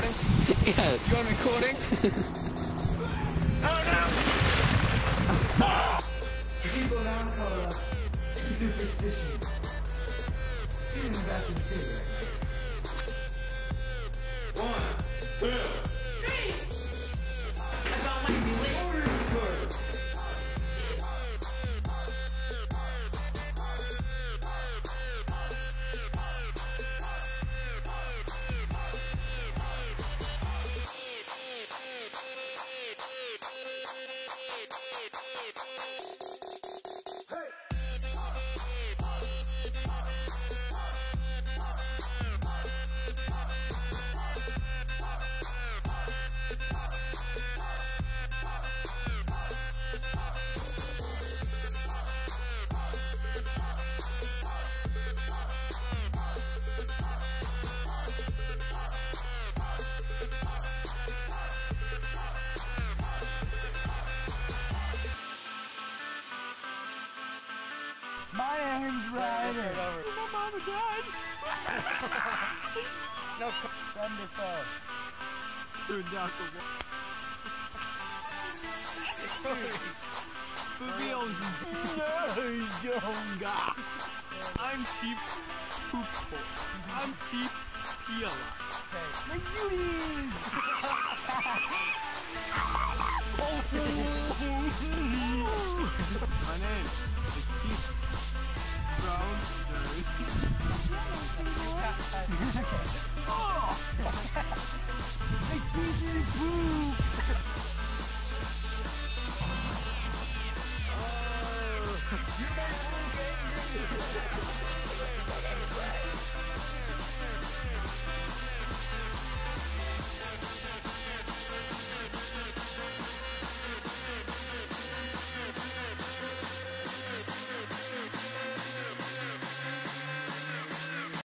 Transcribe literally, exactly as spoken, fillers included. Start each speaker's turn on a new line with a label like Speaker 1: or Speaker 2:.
Speaker 1: recording?
Speaker 2: Yes.
Speaker 1: You on recording? Oh no!
Speaker 3: People now call up superstition. Tune back into it.
Speaker 1: One, two, three! I found my feeling.
Speaker 3: My name's Ryder.
Speaker 2: My mama died.
Speaker 1: No,
Speaker 3: Thunderfell.
Speaker 2: Turned out the Bubionga. I'm cheap poop. I'm cheap Pila.
Speaker 3: Okay. The Uties!
Speaker 2: My name is Keith Brown.
Speaker 3: Oh! The Keithy Poop!
Speaker 1: you made me angry!